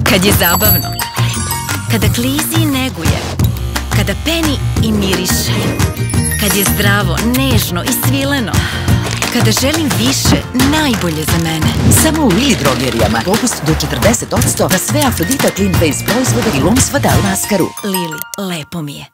Kad je zabavno, kada klizi i neguje, kada peni i miriše, kad je zdravo, nežno i svileno, kada želim više, najbolje za mene. Samo u Lili drogerijama popust do 40% na sve Afrodita Clean Face proizvode i Lums Vadal maskaru. Lili, lepo mi je.